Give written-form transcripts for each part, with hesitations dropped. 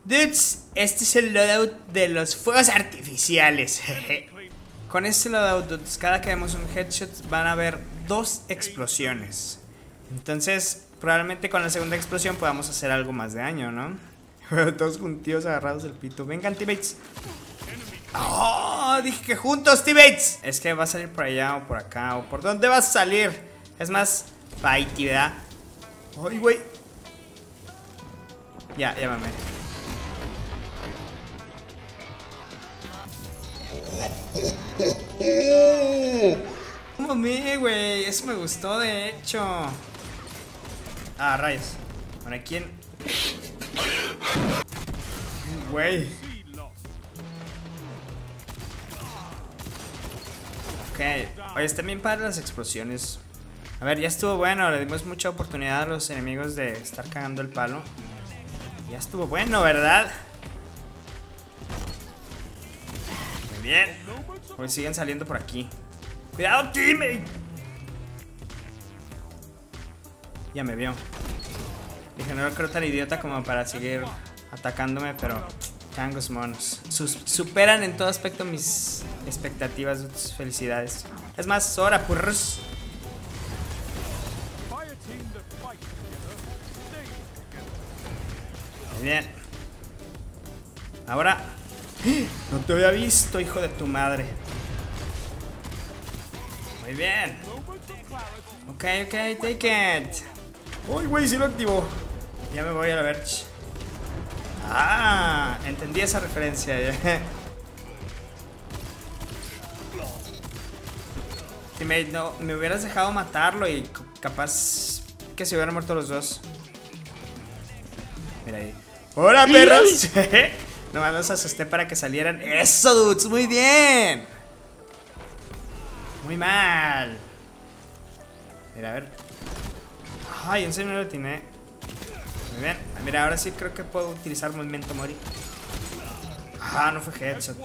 Dudes, este es el loadout de los fuegos artificiales. Con este loadout, dudes, cada que demos un headshot van a haber 2 explosiones. Entonces, probablemente con la segunda explosión podamos hacer algo más de daño, ¿no? Todos juntitos agarrados del pito. Vengan, teammates. ¡Oh! Dije que juntos, teammates. Es que va a salir por allá o por acá o por dónde va a salir. Es más, fighty, ¿verdad? ¡Ay, güey! Ya mamé. Mamé, güey. Eso me gustó, de hecho. Ah, rayos. ¿Para quién? Güey. Ok. Oye, están bien padres las explosiones. A ver, ya estuvo bueno. Le dimos mucha oportunidad a los enemigos de estar cagando el palo. Ya estuvo bueno, ¿verdad? Muy bien. Hoy siguen saliendo por aquí. ¡Cuidado, teammate! Ya me vio. Dije, no creo tan idiota como para seguir atacándome, pero changos monos. Superan en todo aspecto mis expectativas. Felicidades. Es más, ahora, purros. Muy bien. Ahora. No te había visto, hijo de tu madre. Muy bien. Ok, take it. Uy, güey, sí lo activó. Ya me voy a la verge. Ah, entendí esa referencia. Teammate, no, me hubieras dejado matarlo y capaz que se hubieran muerto los dos. Mira ahí. ¡Hola, perros! Nomás los asusté para que salieran. ¡Eso, dudes! ¡Muy bien! Muy mal. Mira, a ver. Ay, en serio no lo atiné. Muy bien. Mira, ahora sí creo que puedo utilizar Memento Mori. Ah, no fue headshot.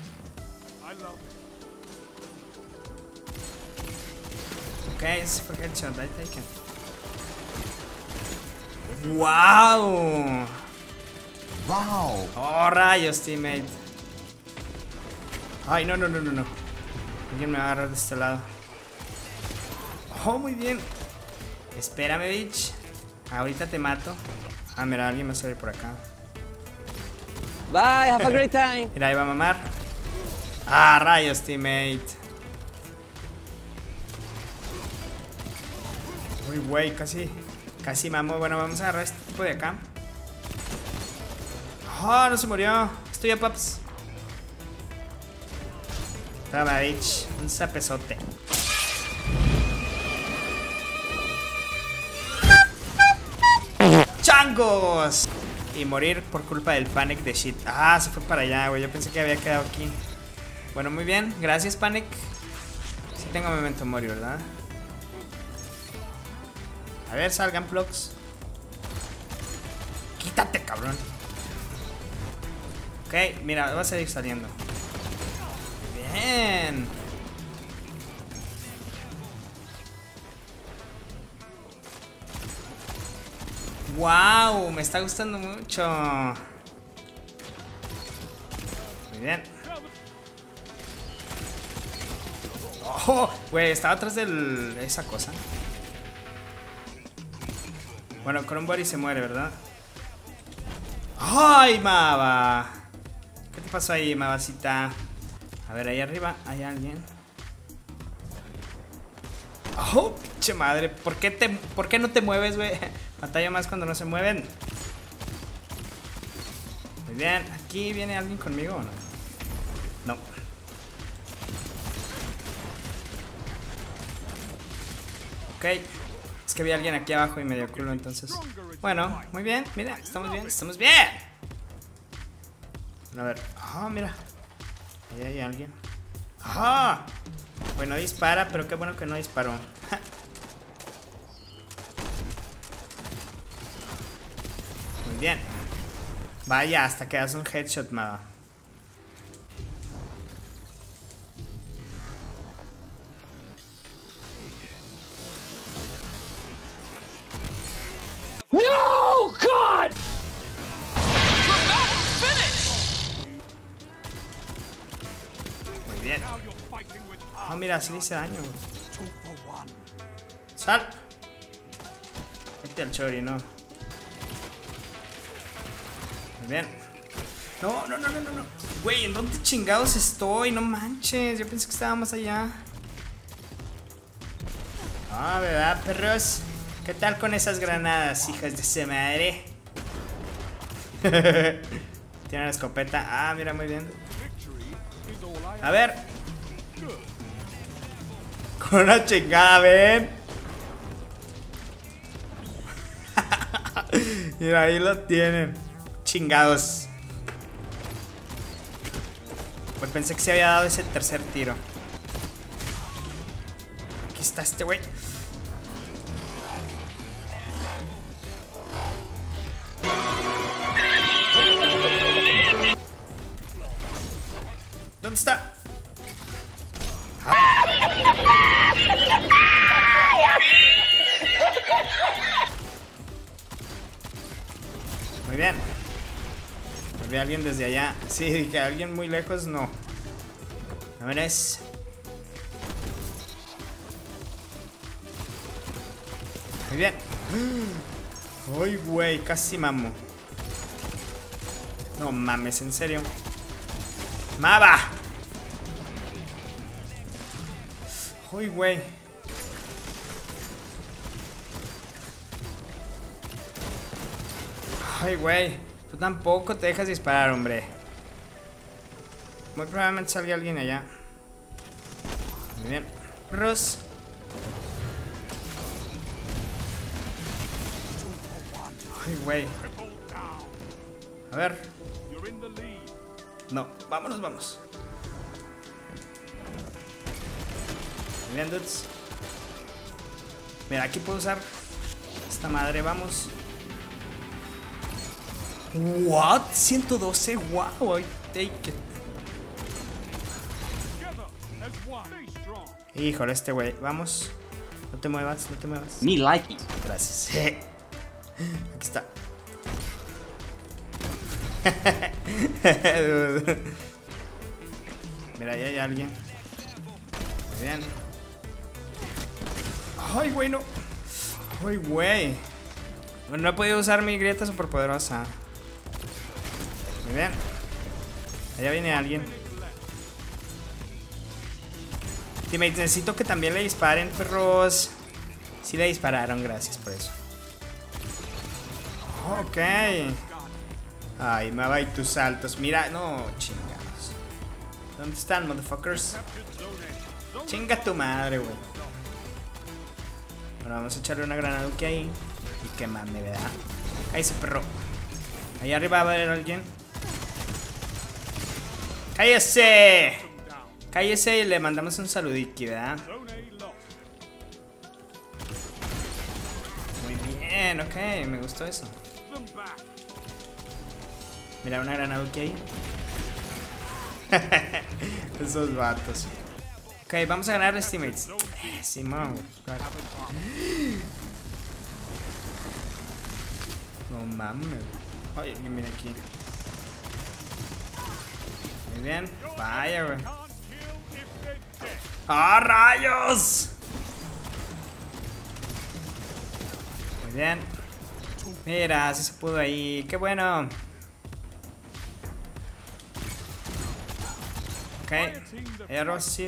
Ok, ese fue headshot. I take it. ¡Wow! ¡Wow! ¡Oh, rayos, teammate! ¡Ay, no! Alguien me va a agarrar de este lado. ¡Oh, muy bien! Espérame, bitch. Ahorita te mato. Ah, mira, alguien va a salir por acá. Bye, have a great time. Mira, ahí va a mamar. ¡Ah, rayos, teammate! Uy, güey, casi mamo. Bueno, vamos a agarrar este tipo de acá. ¡Oh, no se murió! Estoy a paps. Toma, bitch. Un zapezote. ¡Changos! Y morir por culpa del Panic de shit. Ah, se fue para allá, güey. Yo pensé que había quedado aquí. Bueno, muy bien. Gracias, Panic. Sí tengo Memento Mori, ¿verdad? A ver, salgan plugs. Quítate, cabrón. Ok, mira, va a seguir saliendo. Bien. Wow, me está gustando mucho. Muy bien. Oh, güey, estaba atrás de esa cosa. Bueno, con un body se muere, ¿verdad? ¡Ay, Mava! ¿Qué te pasó ahí, Mavacita? A ver, ahí arriba hay alguien. ¡Oh, pinche madre! ¿Por qué no te mueves, güey? Batalla más cuando no se mueven. Muy bien. ¿Aquí viene alguien conmigo o no? No. Ok. Es que había alguien aquí abajo y me dio culo, entonces. Bueno, muy bien. Mira, estamos bien, estamos bien. A ver. Ah, mira. Ahí hay alguien. ¡Ah! Bueno, dispara, pero qué bueno que no disparó. Muy bien. Vaya, hasta que das un headshot, Mava. No, God! bien. Oh, mira, sí le hice daño, güey. ¡Sal! Vete al chori, no. Muy bien. No. Güey, ¿en dónde chingados estoy? No manches, yo pensé que estábamos allá. Ah, ¿verdad, perros? ¿Qué tal con esas granadas, hijas de su madre? Tiene la escopeta. Ah, mira, muy bien. A ver. Con una chingada, ven. Mira, ahí lo tienen. Chingados. Pues pensé que se había dado ese tercer tiro. Aquí está este güey. ¿Dónde está? Muy bien. Vi a alguien desde allá. Sí, dije, alguien muy lejos, no. A ver, es. Muy bien. Uy, güey, casi mamo. No mames, en serio. ¡Mava! Uy, güey. Ay, güey. Tú tampoco te dejas disparar, hombre. Muy probablemente salga alguien allá. Muy bien. Ross. Ay, güey. A ver. No, vámonos. Muy bien, dudes. Mira, aquí puedo usar esta madre, vamos. What? 112, wow, I take it. Híjole, este güey, vamos. No te muevas. Me like it. Gracias. Aquí está. Mira, ahí hay alguien. Muy bien. Ay, güey, no. Ay, güey. Bueno, no he podido usar mi grieta superpoderosa. Muy bien. Allá viene alguien. Teammates, necesito que también le disparen, perros. Sí le dispararon, gracias por eso. Ok. Ay, Mava y tus saltos. Mira, no, chingados. ¿Dónde están, motherfuckers? Chinga tu madre, güey. Bueno, vamos a echarle una granada que ahí. Y quemarme, ¿verdad? Ahí ese perro. Ahí arriba va a haber alguien. ¡Cállese! Cállese y le mandamos un saludiki, ¿verdad? Muy bien, ok, me gustó eso. Mira, una granada que hay. Esos vatos. Ok, vamos a ganar, teammates. Simón. No mames. Oye, mira aquí. Muy bien. Vaya, güey. ¡Ah, rayos! Muy bien. Mira, sí se pudo ahí. ¡Qué bueno! Ok. Rossi.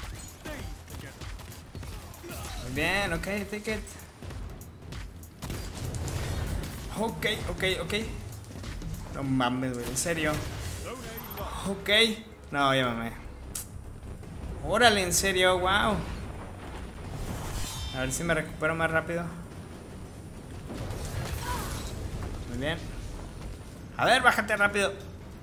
Muy bien, ok, take it. Ok. No mames, güey, en serio. Ok. No, ya mamé. Órale, en serio, wow. A ver si me recupero más rápido. Muy bien. A ver, bájate rápido.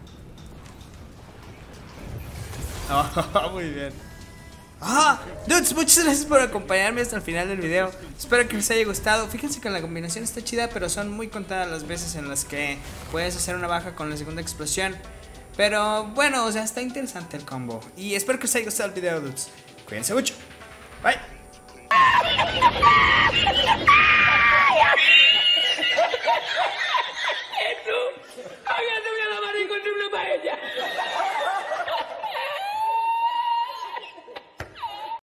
Oh, muy bien. Dudes, muchas gracias por acompañarme hasta el final del video. Espero que les haya gustado. Fíjense que la combinación está chida, pero son muy contadas las veces en las que puedes hacer una baja con la segunda explosión. Pero bueno, o sea, está interesante el combo. Y espero que les haya gustado el video, dudes. Cuídense mucho. Bye. Hágase una la mano y encontré una paella.